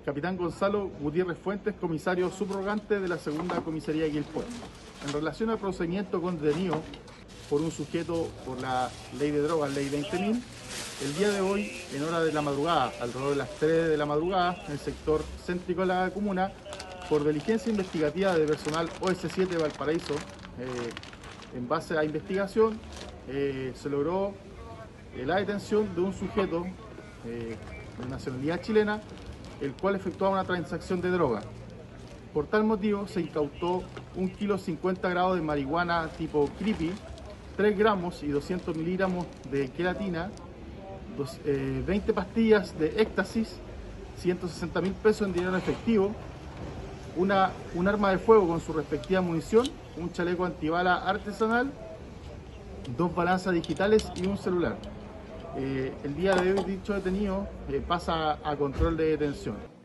Capitán Gonzalo Gutiérrez Fuentes, comisario subrogante de la segunda comisaría de Quilpué. En relación al procedimiento con detenido por un sujeto por la ley de drogas, ley 20.000, el día de hoy, en hora de la madrugada, alrededor de las 3 de la madrugada, en el sector céntrico de la comuna, por diligencia investigativa de personal OS7 Valparaíso, en base a investigación, se logró la detención de un sujeto de nacionalidad chilena, el cual efectuaba una transacción de droga. Por tal motivo se incautó 1,50 kg de marihuana tipo creepy, 3 gramos y 200 miligramos de queratina, 20 pastillas de éxtasis, 160.000 pesos en dinero efectivo, un arma de fuego con su respectiva munición, un chaleco antibala artesanal, 2 balanzas digitales y un celular. El día de hoy dicho detenido pasa a control de detención.